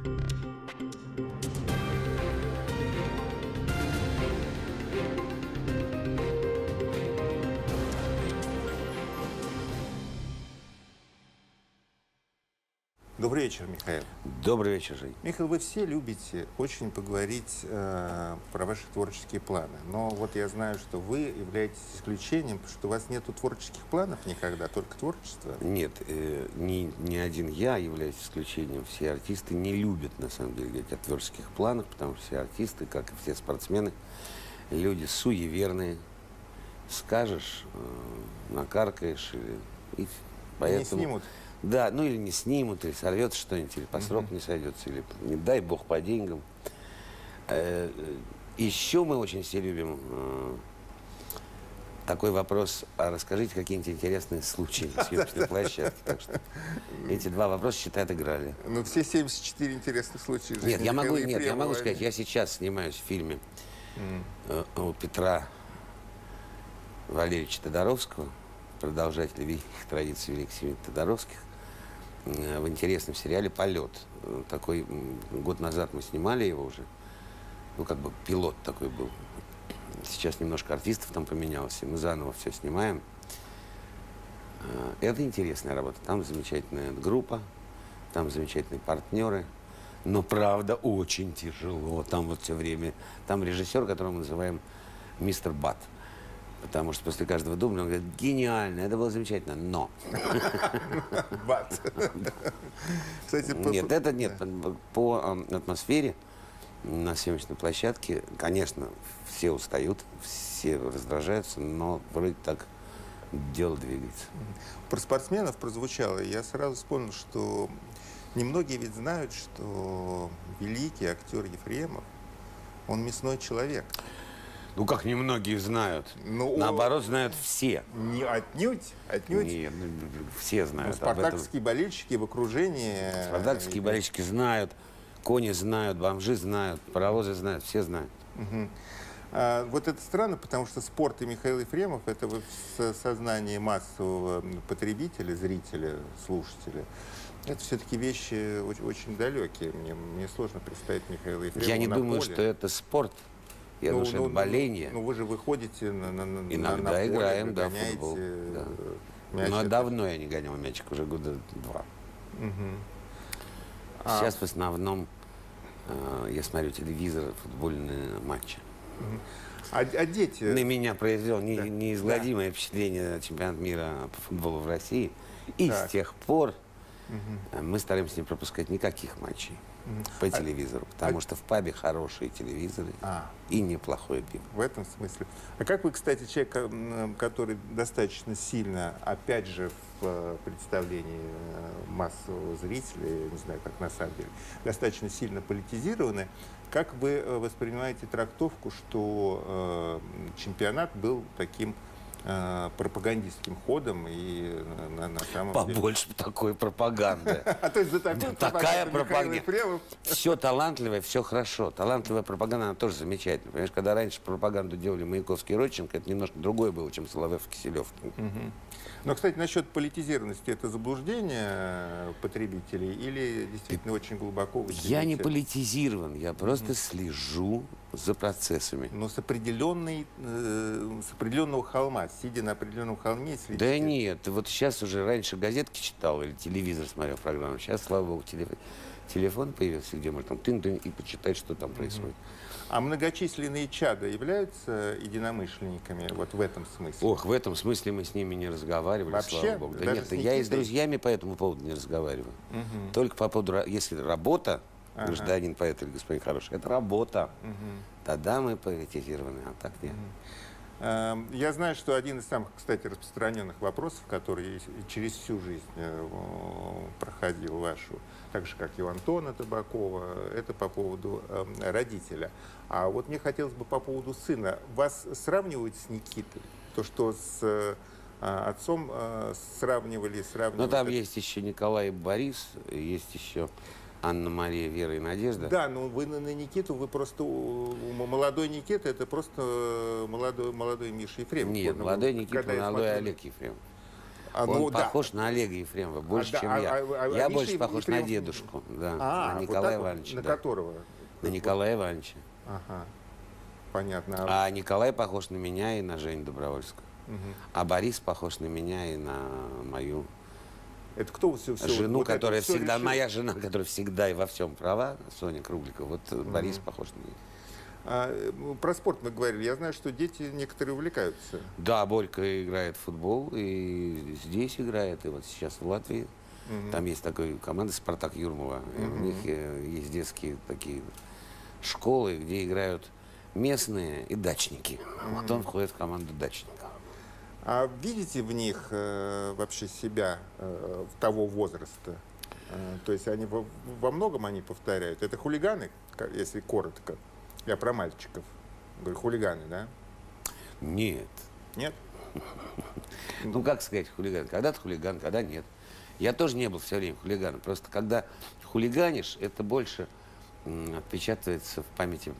Добрый вечер, Михаил. Добрый вечер, Жень. Михаил, вы все любите очень поговорить про ваши творческие планы. Но вот я знаю, что вы являетесь исключением, потому что у вас нету творческих планов никогда, только творчество. Нет, не один я являюсь исключением. Все артисты не любят, на самом деле, говорить о творческих планах, потому что все артисты, как и все спортсмены, люди суеверные. Скажешь, накаркаешь, и поэтому... Не снимут? Да, ну или не снимут, или сорвется что-нибудь, или по сроку не сойдется, или не дай бог по деньгам. Еще мы очень все любим такой вопрос: а расскажите какие-нибудь интересные случаи на съемочной площадке. Так что эти два вопроса, считай, отыграли. Ну, все 74 интересных случая жизни Нет, я могу Ефремова. сказать, я сейчас снимаюсь в фильме у Петра Валерьевича Тодоровского, продолжателя великих традиций великих семей Тодоровских, в интересном сериале «Полет». Такой, год назад мы снимали его уже. Ну, как бы пилот такой был. Сейчас немножко артистов там поменялось, и мы заново все снимаем. Это интересная работа. Там замечательная группа, там замечательные партнеры. Но, правда, очень тяжело. Там вот все время... Там режиссер, которого мы называем мистер Бат. Потому что после каждого дубля он говорит: гениально, это было замечательно, но... Бат. Кстати, Нет, это нет. По атмосфере на съемочной площадке, конечно, все устают, все раздражаются, но вроде так дело двигается. Про спортсменов прозвучало, и я сразу вспомнил, что немногие ведь знают, что великий актер Ефремов, он мясной человек. Ну, как немногие знают. Ну, наоборот, знают все. Не отнюдь, отнюдь. Нет, все знают. Спартаковские болельщики в окружении... Спартаковские болельщики знают, кони знают, бомжи знают, паровозы знают, все знают. Вот это странно, потому что спорт и Михаил Ефремов — это в сознании массового потребителя, зрителя, слушателя. Это все-таки вещи очень, очень далекие. Мне сложно представить Михаила Ефремова. Я не думаю, что это спорт. Я думаю, что это боление. Ну, вы же выходите Иногда поле, играем, да, гоняете футбол. Да. Мяч. Но давно я не гонял мячик, уже года 2. Сейчас в основном я смотрю телевизор, футбольные матчи. А дети... На меня произвел неизгладимое впечатление чемпионат мира по футболу в России. И с тех пор мы стараемся не пропускать никаких матчей по телевизору, потому что в пабе хорошие телевизоры и неплохое пиво. В этом смысле. А как вы, кстати, человек, который достаточно сильно, опять же, в представлении массового зрителя, я не знаю, как на самом деле, достаточно сильно политизированы, как вы воспринимаете трактовку, что чемпионат был таким пропагандистским ходом, и на самом деле... Побольше такой пропаганды. А то есть за такую такая пропаганда. Все талантливое, все хорошо. Талантливая пропаганда, она тоже замечательная. Понимаешь, когда раньше пропаганду делали Маяковский и Родченко, это немножко другое было, чем Соловьев и Киселев. Но, кстати, насчет политизированности, это заблуждение потребителей или действительно очень глубоко вы Я не политизирован, я просто слежу за процессами. Но с определенного холма, сидя на определенном холме, следите. Да нет, вот сейчас уже раньше газетки читал или телевизор смотрел программу, сейчас, слава богу, телефон появился, где можно там тын-тын и почитать, что там происходит. А многочисленные чада являются единомышленниками вот в этом смысле? Ох, в этом смысле мы с ними не разговаривали, вообще, слава богу. Да нет, я и с друзьями по этому поводу не разговариваю. Только по поводу, если работа, гражданин, поэт или господин хороший, это работа, тогда мы политизированы, а так нет. Я знаю, что один из самых, кстати, распространенных вопросов, который через всю жизнь проходил вашу, так же, как и у Антона Табакова, это по поводу родителя. А вот мне хотелось бы по поводу сына. Вас сравнивают с Никитой? То, что с отцом сравнивали... Ну, там есть еще Николай и Борис, есть еще Анна-Мария, Вера и Надежда. Да, но вы на Никиту, вы просто... Молодой Никита — это просто молодой Миша Ефремов. Нет, молодой Никита, молодой Олег Ефремов. Он Ну, да. похож на Олега Ефремова больше, чем я. Я Миша больше похож на Ефремов- дедушку, да, А, на вот Николая так вот. Ивановича. На да. которого? На Николая Ивановича. Ага, понятно. А Николай похож на меня и на Женю Добровольскую. А Борис похож на меня и на мою Это кто все жену, которая всегда, решил? моя жена, которая всегда и во всем права, Соня Кругликова. Вот Борис похож на меня. Про спорт мы говорили. Я знаю, что дети некоторые увлекаются. Да, Борька играет в футбол, и здесь играет, и вот сейчас в Латвии. Там есть такая команда «Спартак Юрмала». И у них есть детские такие школы, где играют местные и дачники. Вот он входит в команду дачников. А видите в них вообще себя того возраста? То есть они во многом они повторяют. Это хулиганы, если коротко. Я про мальчиков. Говорю, хулиганы, да? Нет. Нет? Ну, как сказать, хулиган? Когда-то хулиган, когда нет. Я тоже не был все время хулиганом. Просто когда хулиганишь, это больше отпечатывается в памяти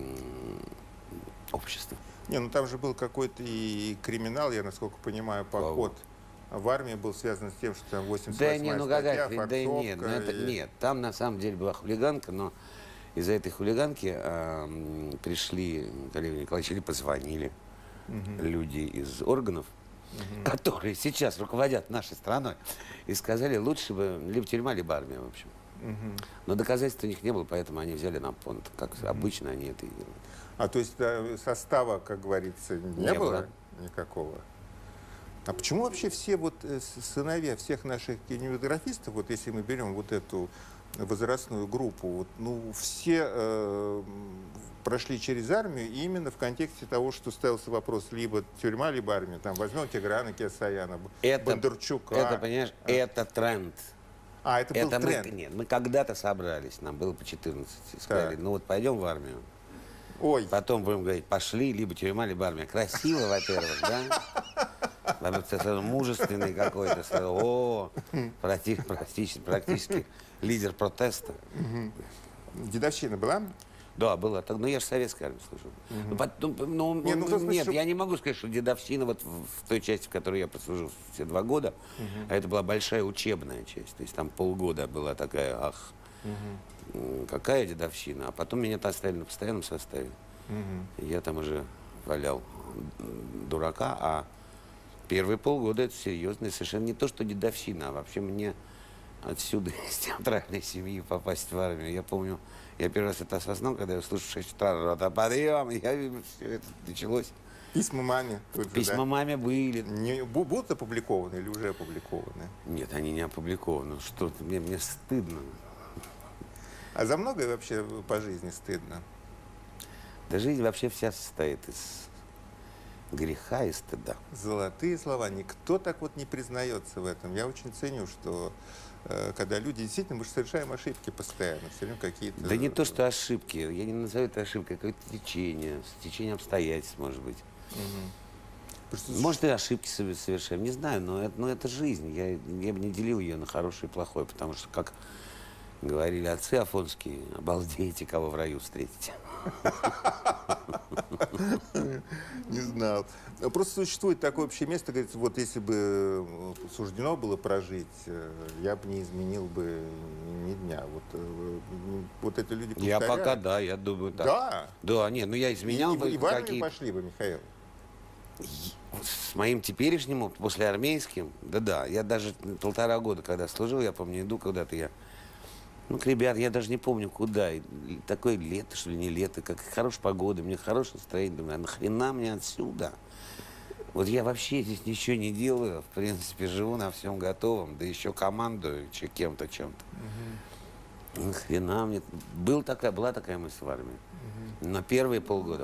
общества. Не, ну там же был какой-то и криминал, я насколько понимаю, поход в армии был связан с тем, что там 88-я Да не, ну статья, какая, да нет, ну, это, нет. Там на самом деле была хулиганка, но из-за этой хулиганки пришли, Олег Николаевич, или позвонили люди из органов, которые сейчас руководят нашей страной, и сказали, лучше бы либо тюрьма, либо армия, в общем. Но доказательств у них не было, поэтому они взяли на понт, как обычно они это и делают. А то есть состава, как говорится, не было никакого? А почему вообще все вот сыновья всех наших кинематографистов, вот если мы берем вот эту возрастную группу, вот, ну, все прошли через армию именно в контексте того, что ставился вопрос либо тюрьма, либо армия. Там возьмем Тиграна Кеосаяна, Бондарчука. Это, понимаешь, это тренд. А, это был тренд? Нет, мы когда-то собрались, нам было по 14, и сказали, ну вот пойдем в армию. Ой. Потом будем говорить, пошли, либо тюрьма, либо армия. Красиво, во-первых, да? Во-первых, мужественный какой-то, сразу, практически лидер протеста. Дедовщина была? Да, была. Но я же в советской армии служил. Нет, я не могу сказать, что дедовщина вот в той части, в которой я прослужил все 2 года, а это была большая учебная часть. То есть там полгода была такая, какая дедовщина. А потом меня оставили на постоянном составе. Я там уже валял дурака, а первые полгода это серьезно. Совершенно не то, что дедовщина, а вообще мне отсюда из театральной семьи попасть в армию. Я помню, я первый раз это осознал, когда я слушал 6 утра, рота подъем, все это началось. Письма маме? Письма маме были. Будут опубликованы или уже опубликованы? Нет, они не опубликованы. Что-то мне стыдно. А за многое вообще по жизни стыдно? Да жизнь вообще вся состоит из греха и стыда. Золотые слова. Никто так вот не признается в этом. Я очень ценю, что когда люди действительно, мы же совершаем ошибки постоянно, все время какие-то... Да не то, что ошибки. Я не назову это ошибкой, какое-то течение обстоятельств, может быть. Может, и ошибки совершаем, не знаю, но это жизнь. Я бы не делил ее на хорошее и плохое, потому что, как говорили отцы афонские, обалдеете, кого в раю встретите. Не знал. Просто существует такое общее место, говорится, вот если бы суждено было прожить, я бы не изменил бы ни дня. Вот это люди повторяют. Я пока, да, я думаю, так. Да? Да, нет, ну я изменял бы. И в армию пошли бы, Михаил? С моим теперешним, послеармейским, да, я даже 1,5 года, когда служил, я помню, иду куда-то я. Ну, ребят, я даже не помню, куда. И такое лето, что ли, не лето, как хорошая погода, мне хорошее настроение. Думаю, а нахрена мне отсюда? Вот я вообще здесь ничего не делаю, в принципе, живу на всем готовом, да еще командую кем-то, чем-то. Нахрена мне? Была такая мысль в армии. На первые полгода.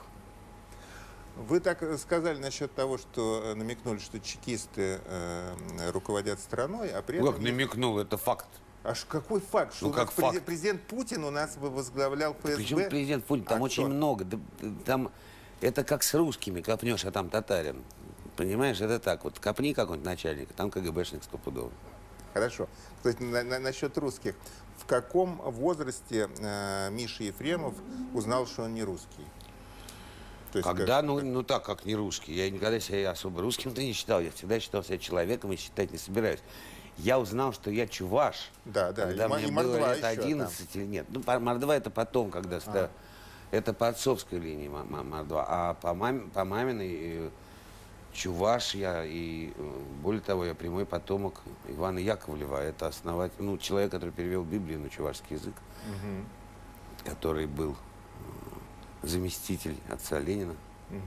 Вы так сказали насчет того, что намекнули, что чекисты руководят страной, а при этом... Как намекнул, это факт. Аж какой факт, что как факт? Президент Путин у нас бы возглавлял ФСБ? Причем президент Путин? Там очень много. Там это как с русскими копнешь, а там татарин. Понимаешь, это так. Вот копни какой-нибудь начальник, там КГБшник стопудово. Хорошо. То есть насчет русских. В каком возрасте Миша Ефремов узнал, что он не русский? То есть Когда, ну так, как не русский. Я никогда себя особо русским-то не считал. Я всегда считал себя человеком и считать не собираюсь. Я узнал, что я чуваш, Да, да, когда мне и было мордва лет еще 11 или нет. Ну, мордва это потом, когда это по отцовской линии мордва. А по маминой чуваш я, и более того, я прямой потомок Ивана Яковлева. Это основатель, ну, человек, который перевел Библию на чувашский язык, который был заместитель отца Ленина.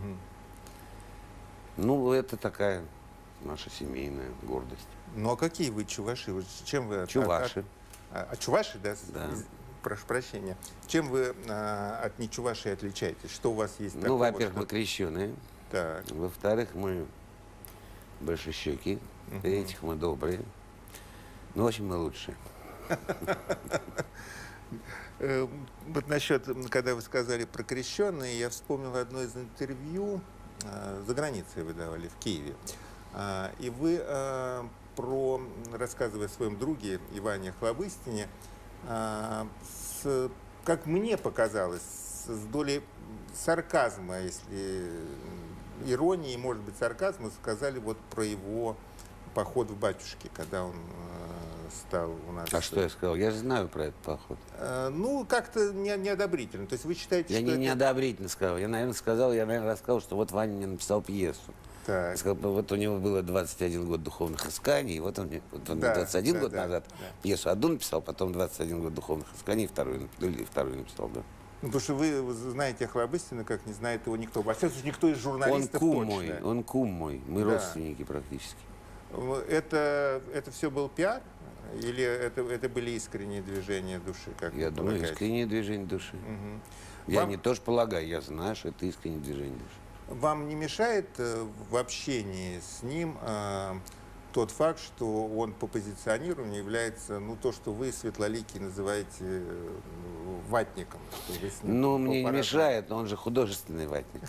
Ну, это такая наша семейная гордость. Ну, а какие вы чуваши? Чем вы... Чуваши. Чуваши, да? Да. Прошу прощения. Чем вы от нечувашей отличаетесь? Что у вас есть такого? Ну, во-первых, мы крещеные. Так. Во-вторых, мы большещеки. В-третьих, мы добрые. Ну, в общем, мы лучшие. Вот насчет, когда вы сказали про крещенные, я вспомнил одно из интервью, за границей вы давали, в Киеве. И вы, рассказывая о своем друге Иване Охлобыстине, как мне показалось, с долей сарказма, если иронии, может быть, сарказма, сказали вот про его поход в батюшки, когда он стал у нас... А что я сказал? Я же знаю про этот поход. Ну, как-то неодобрительно. То есть вы считаете, Я что это... неодобрительно сказал. Я, наверное, рассказал, что вот Ваня мне написал пьесу. Так. Я сказал, вот у него было 21 год духовных исканий, и вот он мне 21 год назад пьесу одну написал, потом 21 год духовных исканий, и вторую написал, да. Ну, потому что вы знаете Охлобыстина, как не знает его никто. Во всяком случае, никто из журналистов точно. Он кум мой, мы родственники практически. Это все был пиар? Или это были искренние движения души? Как я думаю, искреннее движение души. Я не тоже полагаю, я знаю, что это искреннее движение души. Вам не мешает в общении с ним тот факт, что он по позиционированию является, ну, то, что вы, светлоликий, называете ватником? Что вы с ним мне не мешает, но он же художественный ватник.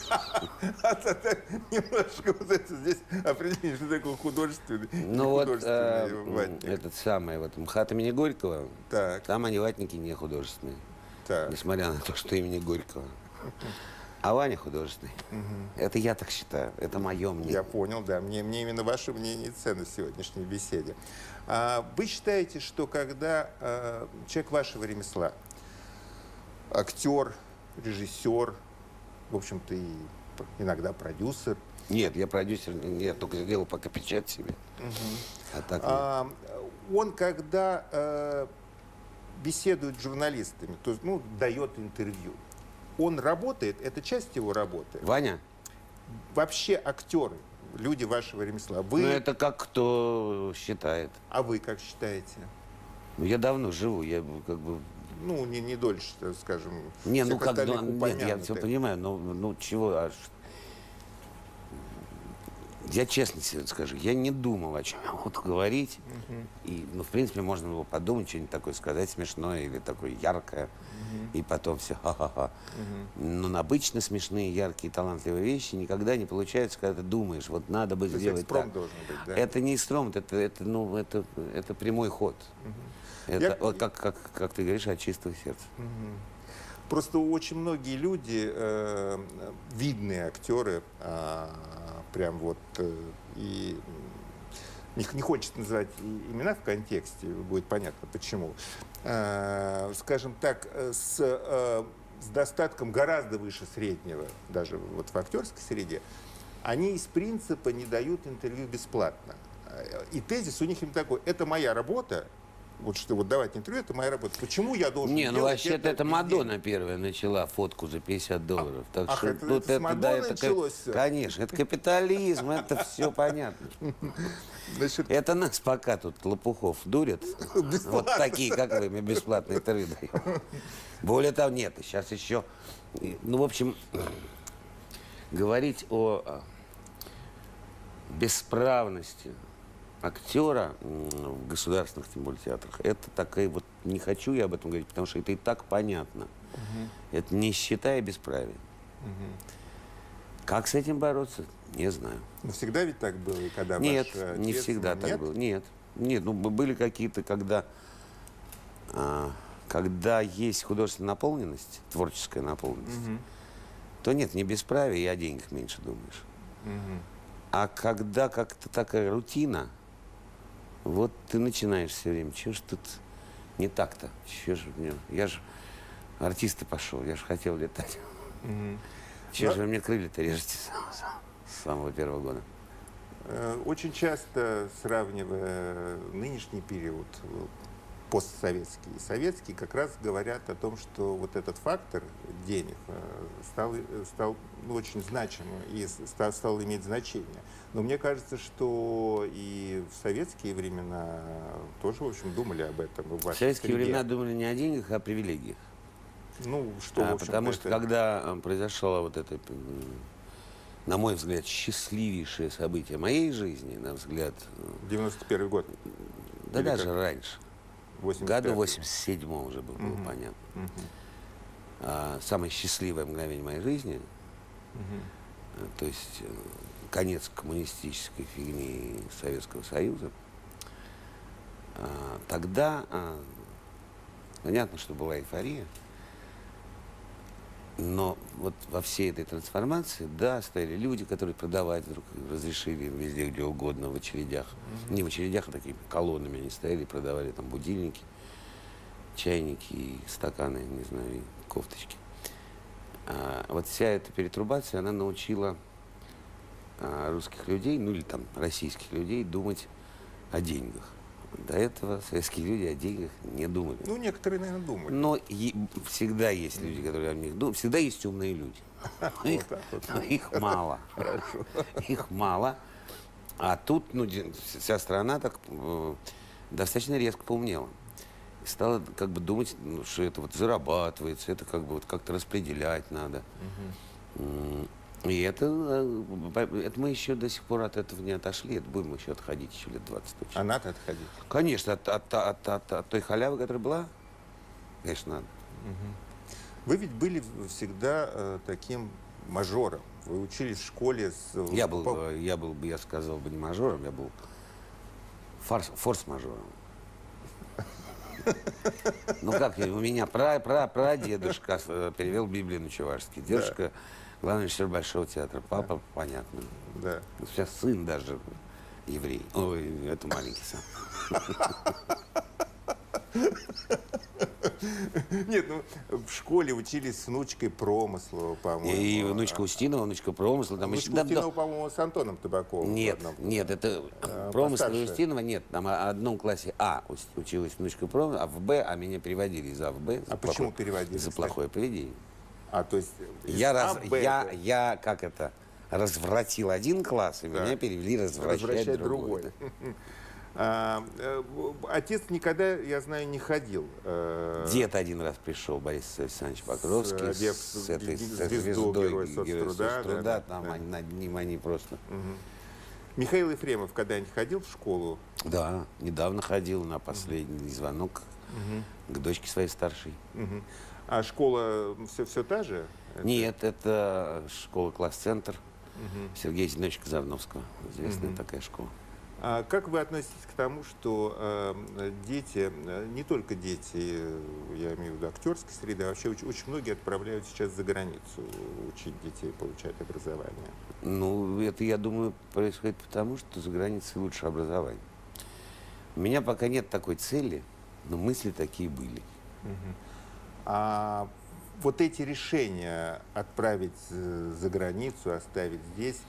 Немножко вот это здесь определение, что такое художественный ватник. Этот самый, вот МХАТ имени Горького, так. Там они ватники не художественные, так. Несмотря на то, что имени Горького. А Ваня художественный. Это я так считаю, это мое мнение. Я понял, да. Мне именно ваше мнение ценно в сегодняшней беседе. Вы считаете, что когда человек вашего ремесла, актер, режиссер, в общем-то, и иногда продюсер. Нет, я продюсер, я только сделал пока печать себе. А так он, когда беседует с журналистами, то есть, ну, дает интервью, он работает, это часть его работы. Ваня? Вообще актеры, люди вашего ремесла. Вы... Ну, это как кто считает. А вы как считаете? Ну, я давно живу, я как бы... Ну, не дольше, скажем, не, ну как, нет, я все понимаю, но ну чего, я честно себе скажу, я не думал, о чем я буду говорить, и, ну, в принципе, можно было подумать, что-нибудь такое сказать смешное или такое яркое, и потом все ха-ха-ха. Но обычно смешные, яркие, талантливые вещи никогда не получаются, когда ты думаешь, вот надо бы сделать так. Должен быть, да? Это не экспромт, это прямой ход. Это, вот как ты говоришь, от чистого сердца. Просто очень многие люди, видные актеры, прям вот, и не хочется называть имена в контексте, будет понятно почему, скажем так, с достатком гораздо выше среднего, даже вот в актерской среде, они из принципа не дают интервью бесплатно. И тезис у них именно такой: это моя работа, вот что вот давать интервью, это моя работа. Почему я должен делать? Ну вообще-то это Мадонна первая начала фотку за $50. Так что это с Мадонны началось все? Конечно, это капитализм, это все понятно. Значит, это нас пока тут лопухов дурят. Вот такие, как вы, мы бесплатно интервью даем. Более того, нет, сейчас еще... Ну, в общем, говорить о бесправности актера в государственных, тем более, театрах, это такая вот... Не хочу я об этом говорить, потому что это и так понятно. Это нищета и бесправие. Как с этим бороться, не знаю. Но всегда ведь так было, и когда Нет, ваш отец... не всегда так было. Нет, ну были какие-то, когда есть художественная наполненность, творческая наполненность, то нет, не бесправие, и о деньгах меньше думаешь. А когда как-то такая рутина, вот ты начинаешь все время, чего ж тут не так-то? Я же артиста пошел, я же хотел летать. Чего же вы мне крылья-то режете с самого первого года? Очень часто, сравнивая нынешний период, постсоветский и советский, как раз говорят о том, что вот этот фактор денег стал очень значимым и стал иметь значение. Но мне кажется, что и в советские времена тоже, в общем, думали об этом. В советские времена думали не о деньгах, а о привилегиях. Ну, что, в общем-то, потому что когда произошло вот это, на мой взгляд, счастливейшее событие моей жизни, на взгляд... 91-й год. Да или даже раньше. В году 87-м уже было понятно. Самое счастливое мгновение моей жизни, то есть конец коммунистической фигни Советского Союза, тогда понятно, что была эйфория, но вот во всей этой трансформации, да, стояли люди, которые продавать вдруг разрешили везде, где угодно, в очередях. Не в очередях, а такими колоннами они стояли и продавали там будильники, чайники, стаканы, не знаю, и кофточки. Вот вся эта перетрубация, она научила русских людей, ну или там российских людей думать о деньгах. До этого советские люди о деньгах не думали. Ну, некоторые, наверное, думали. Но всегда есть люди, которые о них думают. Всегда есть умные люди. Их мало. Их мало. А тут вся страна так достаточно резко поумнела. И стала как бы думать, что это вот зарабатывается, это как бы вот как-то распределять надо. И это мы еще до сих пор от этого не отошли. Это будем еще отходить еще лет 20 точно. А надо отходить? Конечно, от той халявы, которая была, конечно, надо. Вы ведь были всегда таким мажором. Вы учились в школе с... Я сказал бы, не мажором, я был форс-мажором. Ну как, у меня прадедушка перевел Библию на чувашский. Дедушка главный режиссер Большого театра. Папа, понятно. Да. Сейчас сын даже еврей. Ой, это маленький сын. Нет, ну, в школе учились с внучкой Промыслова, по-моему. И внучка Устинова, внучка Промысла. Внучка Устинова, по-моему, с Антоном Табаковым. Нет, это Промысла и Устинова нет. Там в одном классе училась внучка Промысла, а в Б, меня переводили из А в Б. А почему переводили? За плохое поведение. То есть... Я как это, развратил один класс, и меня перевели развращать другой. Отец никогда, я знаю, не ходил. Дед один раз пришел, Борис Александрович Покровский, с этой звездой Героя соцтруда, там над ним они просто... Михаил Ефремов когда-нибудь ходил в школу? Да, недавно ходил на последний звонок к дочке своей старшей. А школа все та же? Нет, это школа класс-центр Сергея Зиновича Казарновского. Известная такая школа. А как вы относитесь к тому, что дети, не только дети, я имею в виду актерской среды, а вообще очень многие отправляют сейчас за границу учить детей, получать образование? Ну, это, я думаю, происходит потому, что за границей лучше образование. У меня пока нет такой цели, но мысли такие были. А вот эти решения отправить за границу, оставить здесь,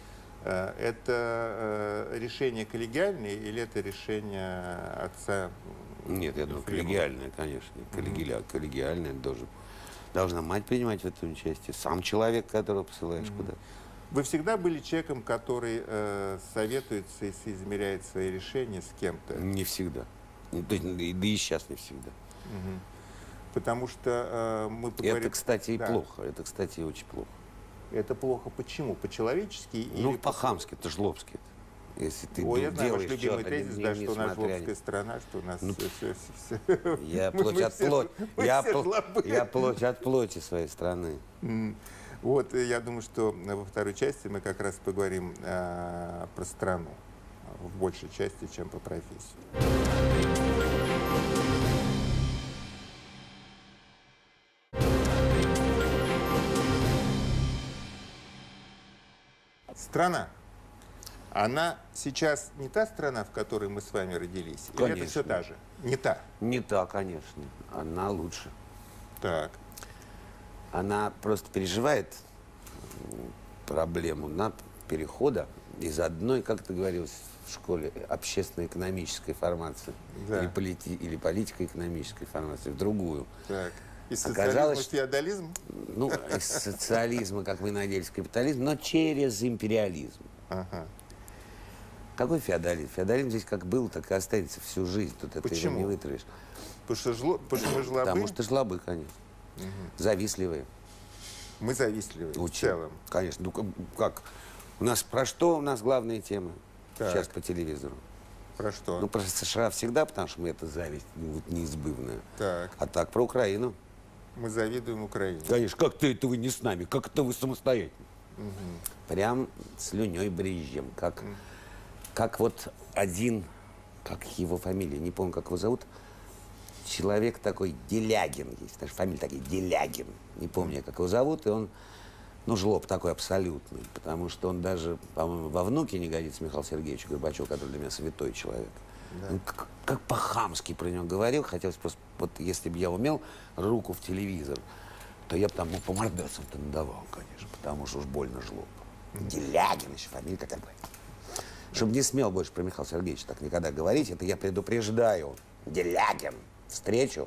это решение коллегиальное или это решение отца? Нет, я думаю, коллегиальное, конечно. Коллегиальное должна мать принимать в этом участие. Сам человек, которого посылаешь куда-то. Вы всегда были человеком, который советуется и соизмеряет свои решения с кем-то? Не всегда. Да и сейчас не всегда. Потому что мы поговорим... Это, кстати, и плохо. Это, кстати, очень плохо. Это плохо почему? По-человечески? Ну, по-хамски, это жлобски. Если ты я знаю, ваш любимый тезис, да, что у нас жлобская страна, что у нас все... Я плоть от плоти своей страны. Вот, я думаю, что во второй части мы как раз поговорим про страну в большей части, чем по профессии. Страна. Она сейчас не та страна, в которой мы с вами родились? Или Конечно. это все та же? Не та. Не та, конечно. Она лучше. Так. Она просто переживает проблему перехода из одной, как это говорилось в школе, общественно-экономической формации Да. или политико-экономической формации в другую. Так. Из Оказалось, социализма в феодализм? Ну, из социализма, как мы надеялись, в капитализм, но через империализм. Ага. Какой феодализм? Феодализм здесь как был, так и останется всю жизнь. Тут это его Почему? не вытравишь. Потому что мы жлобы? Потому что жлобы, конечно. Завистливые. Мы завистливы в целом. Конечно. Ну, как? У нас про что у нас главные темы Так. сейчас по телевизору? Про что? Ну, про США всегда, потому что мы это зависть вот, неизбывная. Так. А так про Украину. Мы завидуем Украине. Конечно, как-то это вы не с нами, как это вы самостоятельно. Прям слюней брызжем. Как вот один, как его фамилия, не помню, как его зовут, человек такой, Делягин есть, даже фамилия такая, Делягин. Не помню, как его зовут, и он, ну, жлоб такой абсолютный, потому что он даже, по-моему, во внуке не годится Михаилу Сергеевичу Горбачеву, который для меня святой человек. Да. Он как по-хамски про него говорил, хотелось просто, вот если бы я умел руку в телевизор, то я бы там, ну, по мордасам-то надавал, конечно, потому что уж больно жлоб. Делягин еще, фамилия какая бы. Чтобы не смел больше про Михаила Сергеевича так никогда говорить, это я предупреждаю. Делягин. Встречу.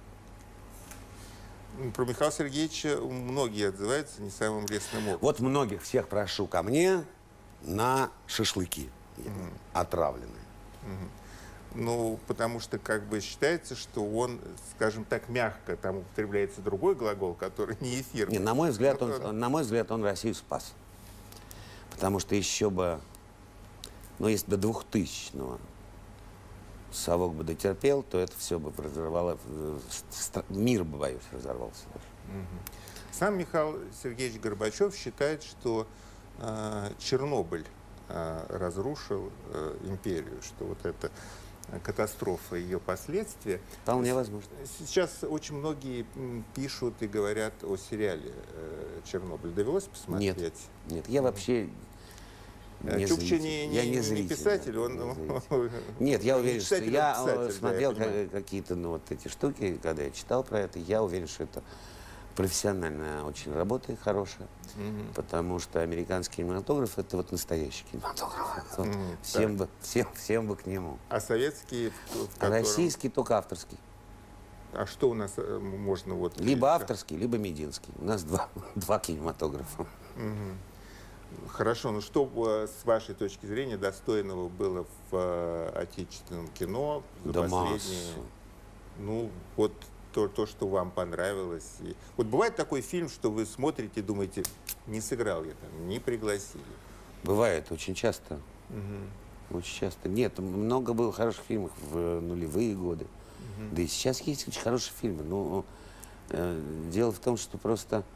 Про Михаила Сергеевича многие отзываются не самым лестным образом. Вот многих всех прошу ко мне на шашлыки отравленные. Ну, потому что как бы считается, что он, скажем так, мягко, там употребляется другой глагол, который не эфирный. Не, на мой взгляд, он Россию спас. Потому что еще бы, ну, если до 2000-го совок бы дотерпел, то это все бы разорвало, мир бы, боюсь, разорвался даже. Сам Михаил Сергеевич Горбачев считает, что Чернобыль разрушил империю, что вот эта катастрофа и ее последствия. Вполне возможно. Сейчас очень многие пишут и говорят о сериале «Чернобыль». Довелось посмотреть? Нет, я вообще не Чукча зритель. Я не зритель. писатель, он... Нет, я уверен, что читатель, я писатель, смотрел да, я понимаю. какие-то, ну, вот эти штуки, когда я читал про это, я уверен, что это профессиональная очень работа и хорошая, потому что американский кинематограф — это вот настоящий кинематограф. Вот всем бы к нему. А советские... А российский только авторский. А что у нас можно вот... Либо авторский, либо мединский. У нас два кинематографа. Хорошо, ну что с вашей точки зрения достойного было в отечественном кино за Да последние... массу. Ну, вот то, что вам понравилось. И... Вот бывает такой фильм, что вы смотрите и думаете, не сыграл я там, не пригласили. Бывает очень часто. Очень часто. Нет, много было хороших фильмов в нулевые годы. Да и сейчас есть очень хорошие фильмы. Но дело в том, что просто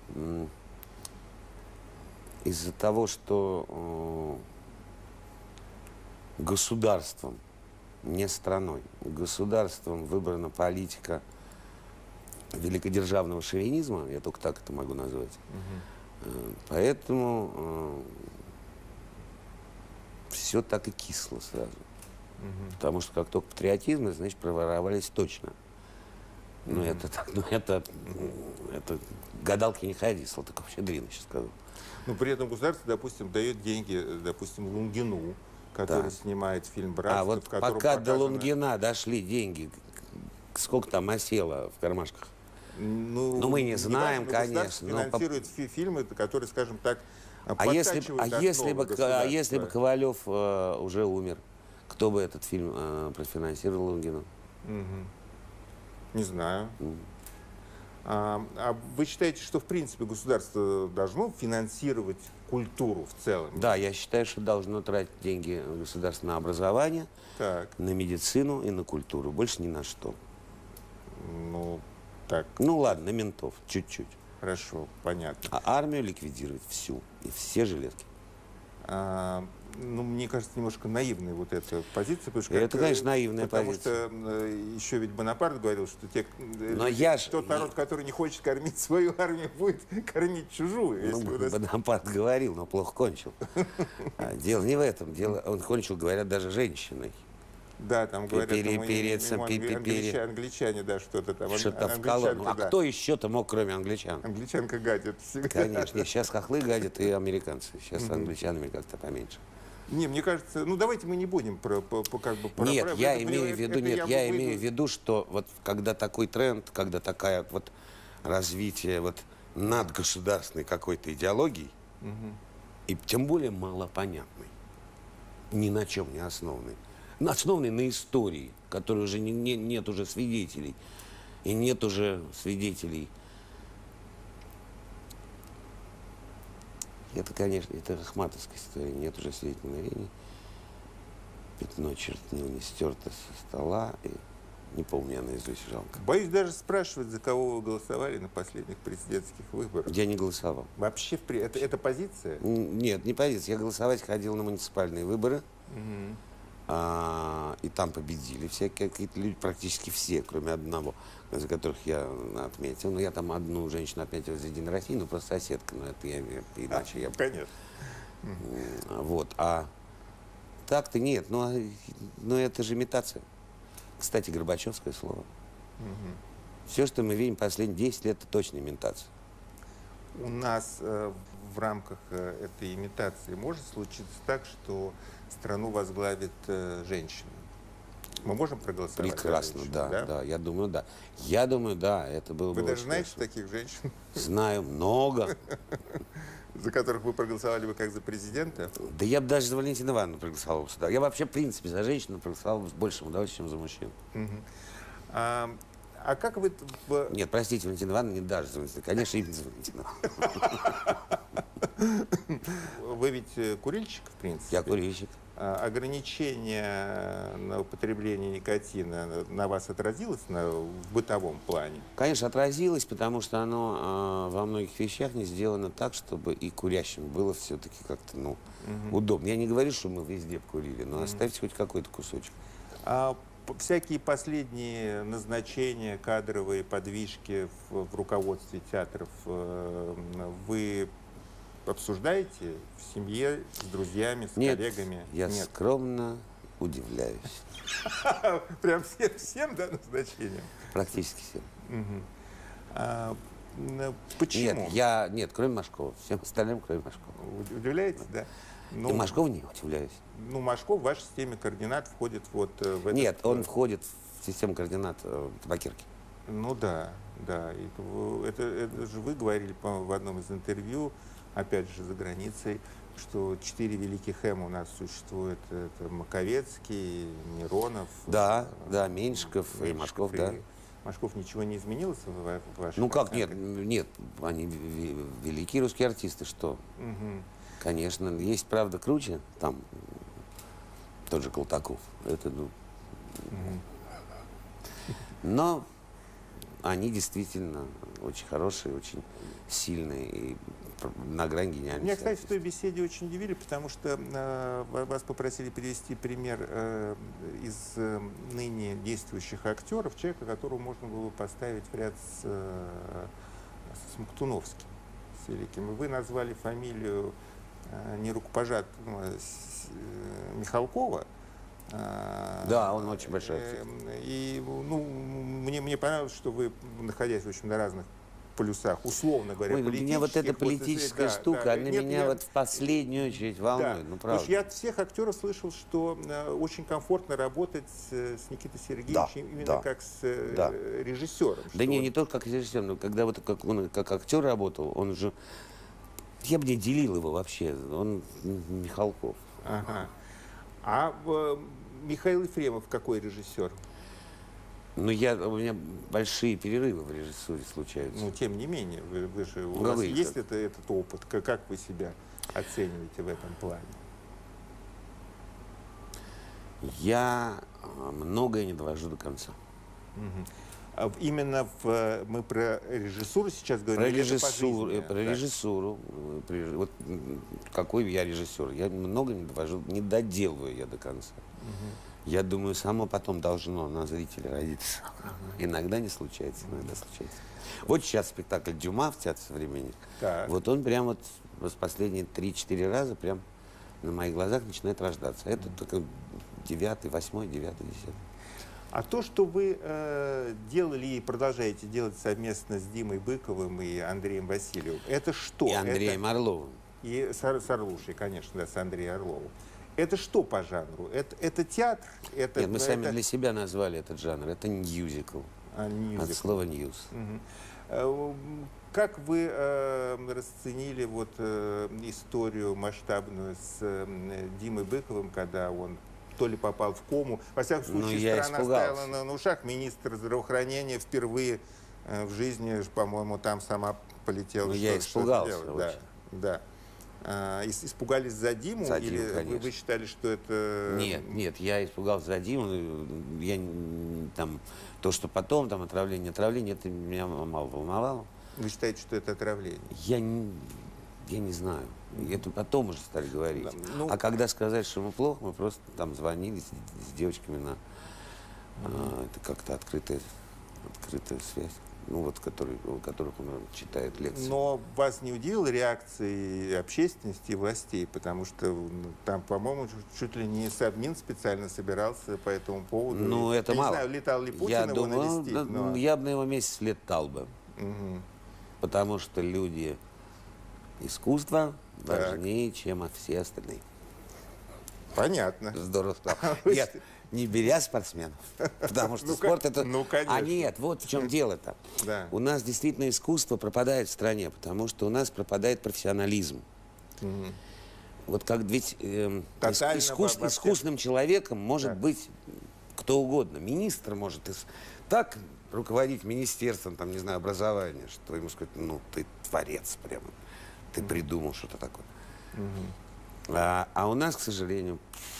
из-за того, что государством, не страной, государством выбрана политика великодержавного шовинизма, я только так это могу назвать, поэтому все так и кисло сразу. Потому что как только патриотизм, значит, проворовались точно. Ну, это гадалки не ходи, Салтыков Щедрин еще сказал. Но при этом государство, допустим, дает деньги, допустим, Лунгину, который снимает фильм «Братство», А вот в котором пока до показано... Лунгина дошли деньги, сколько там осело в кармашках? Ну, мы не знаем, важно, конечно. Финансирует фильмы, которые, скажем так, если подкачивают бы Ковалев уже умер, кто бы этот фильм профинансировал Лунгину? Не знаю. А вы считаете, что в принципе государство должно финансировать культуру в целом? Да, я считаю, что должно тратить деньги государство на образование, Так. на медицину и на культуру. Больше ни на что. Ну, так. Ну ладно, на ментов, чуть-чуть. Хорошо, понятно. А армию ликвидировать всю. И все железки. Ну, мне кажется, немножко наивной вот эта позиция. Потому что, Это, конечно, наивная позиция. Потому что еще ведь Бонапарт говорил, что Но я ж... тот народ, который не хочет кормить свою армию, будет кормить чужую. Ну, Если нас... Бонапарт говорил, но плохо кончил. Дело не в этом. Дело, он кончил, говорят, даже женщиной. Да, там говорят, англичане, да, что-то там. Что-то в колонну. А да. кто еще-то мог, кроме англичан? Англичанка гадит всегда. Конечно. Нет, сейчас хохлы гадят и американцы. Сейчас с англичанами как-то поменьше. Не, мне кажется, ну давайте мы не будем Нет, я имею в виду, что вот когда такой тренд, когда такая вот развитие вот надгосударственной какой-то идеологии, и тем более малопонятной, ни на чем не основанной, основанный на истории, которой уже нет уже свидетелей. И нет уже свидетелей. Это, конечно, это ахматовская история. Нет уже свидетелей мгновений. Пятно чернил не стерто со стола. И не помню я наизусть, жалко. Боюсь даже спрашивать, за кого вы голосовали на последних президентских выборах. Я не голосовал. Вообще, это позиция? Нет, не позиция. Я голосовать ходил на муниципальные выборы. И там победили какие-то люди, практически все, кроме одного, за которых я отметил. Но я там одну женщину отметил из «Единой России», ну просто соседка, но это иначе я... Конечно. Вот, а так-то нет, но это же имитация. Кстати, горбачевское слово. Все, что мы видим последние 10 лет, это точно имитация. У нас в рамках этой имитации может случиться так, что страну возглавит женщина. Мы можем проголосовать? Прекрасно, женщину, да, я думаю, да. Я думаю, да, это было бы... Вы даже знаете таких женщин? Знаю, много. За которых вы проголосовали бы как за президента? Да я бы даже за Валентину Ивановну проголосовал сюда. Я вообще, в принципе, за женщину проголосовал бы с большим удовольствием, чем за мужчин. А как вы... Нет, простите, Валентина Ивановна, не даже за Валентину. Конечно, именно за Валентину. Вы ведь курильщик, в принципе? Я курильщик. Ограничение на употребление никотина на вас отразилось в бытовом плане? Конечно, отразилось, потому что оно во многих вещах не сделано так, чтобы и курящим было все-таки как-то удобно. Я не говорю, что мы везде курили, но оставьте хоть какой-то кусочек. Всякие последние назначения, кадровые подвижки в руководстве театров вы обсуждаете в семье, с друзьями, с коллегами? Я скромно удивляюсь. Прям всем, да, назначениям? Практически всем. Почему? Нет, кроме Машкова. Всем остальным, кроме Машкова. Удивляетесь, да? И Машкова не удивляюсь. Ну, Машков в вашей системе координат входит вот в этот... Нет, он входит в систему координат табакерки. Ну да. И это же вы говорили в одном из интервью, опять же, за границей, что 4 великих М у нас существует. Это Маковецкий, Миронов. Да, Меньшиков и Машков, да. Машков, ничего не изменилось в вашей... Ну как, нет, они великие русские артисты, что? Конечно, есть, правда, круче, там тот же Колтаков, это, но они действительно очень хорошие, очень сильные и на грани гениальности. Меня, кстати, в той беседе очень удивили, потому что вас попросили привести пример из ныне действующих актеров, человека, которого можно было поставить в ряд с Смоктуновским, с великим. И вы назвали фамилию нерукопожатного Михалкова. Да, он очень большой актер. И мне понравилось, что вы, находясь в общем, на разных полюсах, условно говоря, политических... Меня вот эта политическая штука, она меня вот в последнюю очередь волнует, правда. Потому что я от всех актеров слышал, что очень комфортно работать с Никитой Сергеевичем именно как с режиссером. Да не только как режиссер, но когда вот он как актер работал, он уже... Я бы не делил его вообще, он Михалков. Ага. А Михаил Ефремов какой режиссер? У меня большие перерывы в режиссуре случаются. Ну, тем не менее, вы же, у вас есть этот опыт, как вы себя оцениваете в этом плане? Я многое не довожу до конца. Именно мы про режиссуру сейчас говорим? Про или это режиссуру, пожизненно? про Да. режиссуру. Вот какой я режиссер? Я много не довожу, не доделываю я до конца. Я думаю, само потом должно на зрителя родиться. Иногда не случается, иногда случается. Вот сейчас спектакль «Дюма» в Театре современник. Так. Вот он прям вот с последние 3-4 раза прям на моих глазах начинает рождаться. Это только 9-й, 8-й, 9-й, 10-й. А то, что вы делали и продолжаете делать совместно с Димой Быковым и Андреем Васильевым, это что? И Андреем Орловым. И с Орлушей, конечно, да, с Андреем Орловым. Это что по жанру? Это театр? Нет, мы сами для себя назвали этот жанр. Это мюзикл. Мюзикл. От слова «ньюз». Как вы расценили вот историю масштабную с Димой Быковым, когда он то ли попал в кому? Во всяком случае, я страна испугался. стояла на ушах. Министр здравоохранения впервые в жизни, по-моему, там сама полетела. Я испугался Да, да. Испугались за Диму? За или Диму, вы считали, что это... Нет, я испугался за Диму. Я там, то, что потом, там, отравление, это меня мало волновало. Вы считаете, что это отравление? Я не знаю. Это потом уже стали говорить. Ну, а когда сказать, что мы плохо, мы просто там звонили с девочками на... это как-то открытая связь. Ну, вот, у которых он читает лекции. Но вас не удивила реакция общественности и властей, потому что там, по-моему, чуть ли не Совмин специально собирался по этому поводу. Ну, это я мало. не знаю, летал ли Путин я его думаю, навестить, но... я бы на его месте летал бы. Угу. Потому что люди искусства важнее, чем все остальные. Понятно. Здорово сказал. Нет, не беря спортсменов, потому что спорт это... Ну, конечно. А нет, вот в чем дело-то. Да. У нас действительно искусство пропадает в стране, потому что у нас пропадает профессионализм. Вот как ведь Тотально искусным человеком может быть кто угодно. Министр может так руководить министерством, там, не знаю, образования, что ему сказать, ну, ты творец прямо, ты придумал что-то такое. А у нас, к сожалению,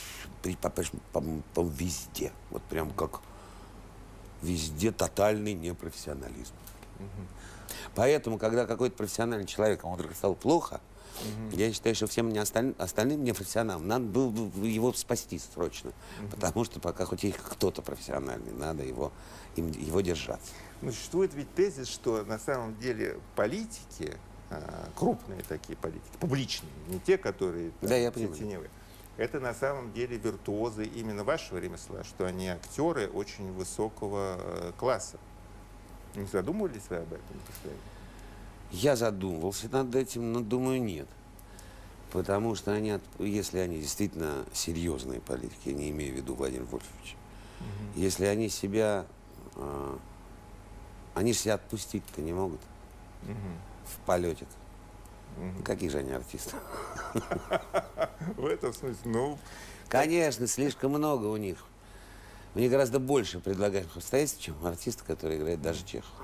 везде, вот прям как везде тотальный непрофессионализм. Поэтому, когда какой-то профессиональный человек, он вдруг стал плохо, я считаю, что всем остальным непрофессионалам надо было бы его спасти срочно. Потому что пока хоть есть кто-то профессиональный, надо его держаться. Но существует ведь тезис, что на самом деле политики, крупные такие политики, публичные, не те, которые теневые, это на самом деле виртуозы именно вашего ремесла, что они актеры очень высокого класса. Не задумывались вы об этом? Я задумывался над этим, но думаю, нет. Потому что если они действительно серьезные политики, я не имею в виду Владимира Вольфовича, если они себя отпустить-то не могут в полете. Какие же они артисты? В этом смысле, ну... Конечно, слишком много у них. У них гораздо больше предлагаемых обстоятельств, чем артисты, которые играют даже Чехов.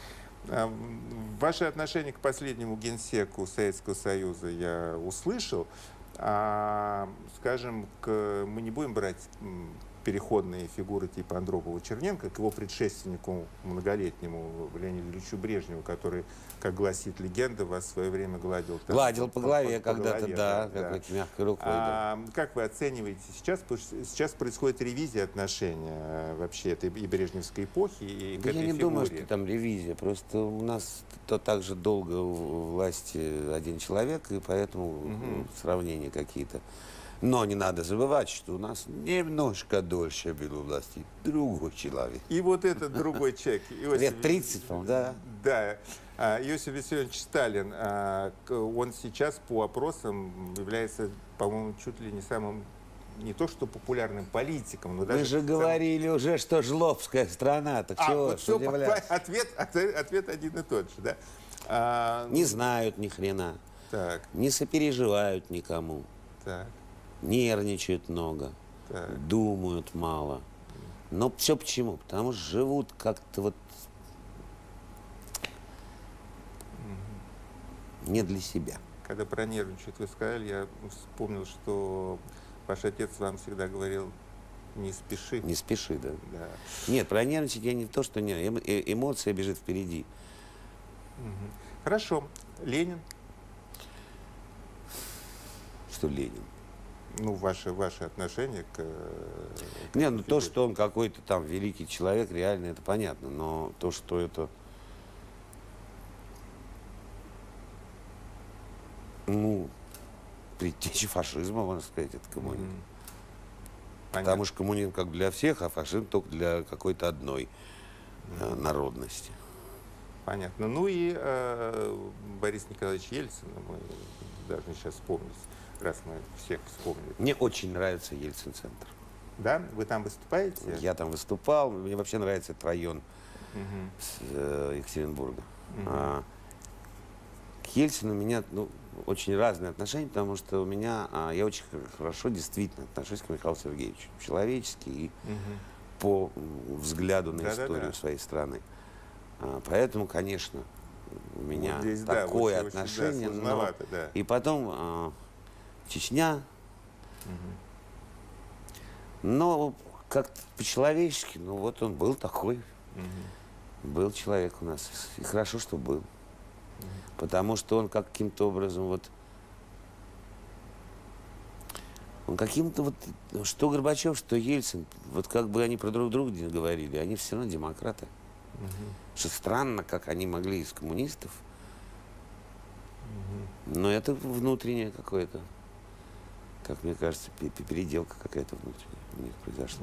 Ваше отношение к последнему генсеку Советского Союза я услышал. Скажем, мы не будем брать переходные фигуры типа Андропова-Черненко к его предшественнику многолетнему Леониду Ильичу Брежневу, который, как гласит легенда, вас в свое время гладил. Гладил по голове когда-то, да, какой-то мягкой рукой. Как вы оцениваете сейчас? Потому что сейчас происходит ревизия отношения вообще этой и брежневской эпохи, и к этой фигуре. Я не думаю, что там ревизия. Просто у нас так же долго у власти один человек, и поэтому сравнения какие-то. Но не надо забывать, что у нас немножко дольше был у власти другой человек. И вот этот другой человек. Лет 30, по-моему, да? Да. Иосиф Виссарионович Сталин, он сейчас по опросам является, по-моему, чуть ли не самым, не то что популярным политиком, но даже... Вы же говорили уже, что жлобская страна, так чего вот все, удивляться? ответ один и тот же, да? Не знают ни хрена, не сопереживают никому. Так. Нервничают много, думают мало. Но все почему? Потому что живут как-то вот не для себя. Когда про нервничают вы сказали, я вспомнил, что ваш отец вам всегда говорил: Не спеши. Не спеши, да. Да. Нет, про нервничать я не то, что не. Эмоция бежит впереди. Мгм. Хорошо. Ленин? Что Ленин. Ну, ваши отношения к Не, ну то, фигуре. что он какой-то там великий человек, реально, это понятно. Но то, что это, ну, предтеча фашизма, можно сказать, это коммунизм. Мгм. Потому Понятно. что коммунизм как для всех, а фашизм только для какой-то одной народности. Понятно. Ну и Борис Николаевич Ельцин, мы должны сейчас вспомнить, раз мы всех вспомнили. Мне очень нравится Ельцин-центр. Да? Вы там выступаете? Я там выступал, мне вообще нравится этот район Мгм. Екатеринбурга. Мгм. К Ельцину у меня очень разные отношения, потому что я очень хорошо действительно отношусь к Михаилу Сергеевичу. Человечески и Мгм. по взгляду на Да-да-да. историю своей страны. Поэтому, конечно, у меня Вот здесь, да, такое очень, да, отношение. сложновато, да. И потом Чечня, Мгм. но как-то по-человечески, ну вот он был такой, Мгм. был человек у нас. И хорошо, что был. Потому что он каким-то образом он каким-то что Горбачев, что Ельцин, вот как бы они про друг друга не говорили, они все равно демократы. Мгм. Что странно, как они могли из коммунистов, Мгм. но это внутреннее какое-то, как мне кажется, переделка какая-то внутренняя у них произошла.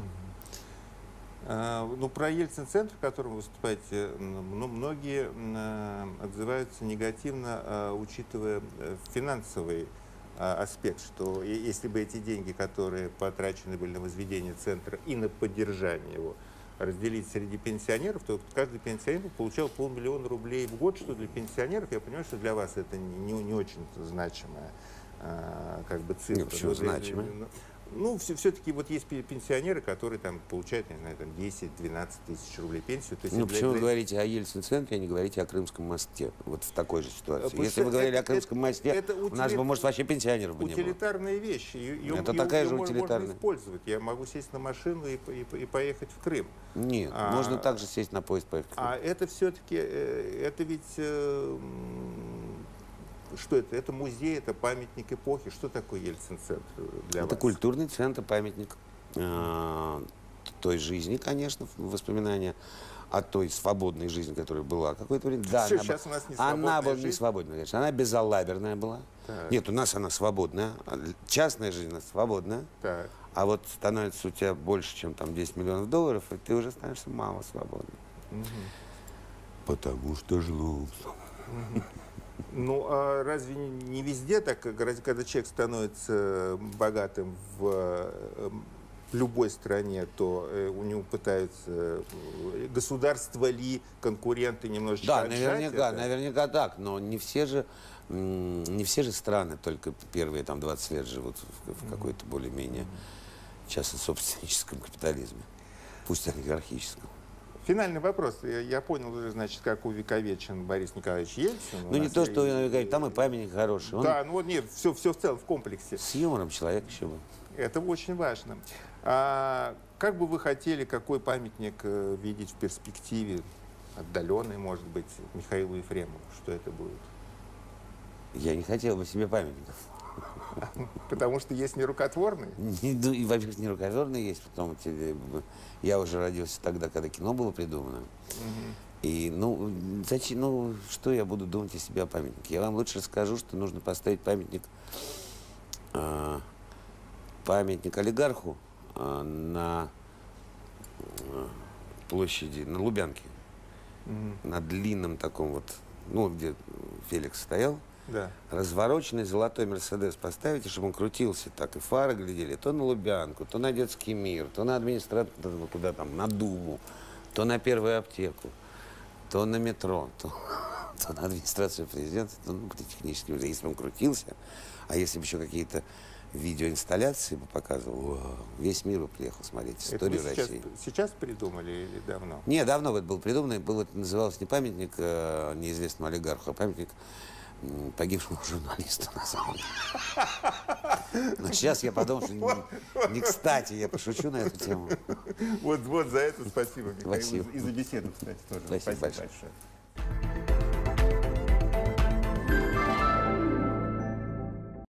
Ну, про Ельцин-центр, в котором вы выступаете, ну, многие отзываются негативно, учитывая финансовый аспект, что если бы эти деньги, которые потрачены были на возведение центра и на поддержание его, разделить среди пенсионеров, то каждый пенсионер получал 500 000 рублей в год, что для пенсионеров, я понимаю, что для вас это не очень значимая как бы цифра. Нет, почему значимая? Ну, все-таки вот есть пенсионеры, которые там получают, не знаю, там 10-12 тысяч рублей пенсию. То есть Ну, почему вы говорите о Ельцин-центре, а не говорите о Крымском мосте? Вот в такой же ситуации. Потому Если что вы говорили о это- Крымском мосте, это у нас бы, может, вообще пенсионеров бы не было. утилитарная вещь. Это такая же Можно утилитарная. использовать. Я могу сесть на машину и поехать в Крым. Нет, можно также сесть на поезд, поехать. А это все-таки, это ведь, что это? Это музей, это памятник эпохи. Что такое Ельцин-центр для Это вас? культурный центр, памятник той жизни, конечно, воспоминания о той свободной жизни, которая была какое-то время. Да, Всё, сейчас у нас не свободная она была не жизнь. свободная, конечно. Она безалаберная была. Так. Нет, у нас она свободная. Частная жизнь она свободная. Так. А вот становится у тебя больше, чем там 10 миллионов долларов, и ты уже становишься мало свободным. Потому что жлоб. Ну, а разве не везде так, когда человек становится богатым в любой стране, то у него пытаются государство ли, конкуренты немножечко Да, отжать наверняка, это? наверняка так, но не все же страны только первые там 20 лет живут в какой-то более-менее частно-собственническом капитализме, пусть олигархическом. Финальный вопрос. Я понял уже, значит, как увековечен Борис Николаевич Ельцин. У Ну, не нас то, что вы говорите, там и памятник хороший. Он Да, ну вот нет, все в целом, в комплексе. с юмором человек еще был. Это очень важно. Как бы вы хотели, какой памятник видеть в перспективе, отдаленный, может быть, Михаилу Ефремову? Что это будет? Я не хотел бы себе памятников. Потому что есть нерукотворный. Ну, и, во-первых, не рукожорный есть, потом я уже родился тогда, когда кино было придумано. И, зачем, что я буду думать о себе о памятнике? Я вам лучше расскажу, что нужно поставить памятник олигарху на площади, на Лубянке, на длинном таком где Феликс стоял, Да. развороченный золотой Мерседес поставите, чтобы он крутился так, и фары глядели то на Лубянку, то на детский мир, то на административную, куда там, на Думу, то на первую аптеку, то на метро, то на администрацию президента, то политехнический музей. Если бы он крутился, а если бы еще какие-то видеоинсталляции бы показывал, весь мир бы приехал смотреть Это вы историю России. сейчас придумали или давно? Не, давно это было придумано, это называлось не памятник неизвестному олигарху, а памятник погибшему журналисту, на самом деле. Но сейчас я подумал, что не кстати, я пошучу на эту тему. Вот за это спасибо, Михаил. Спасибо. И за беседу, кстати, тоже. Спасибо большое. Большое.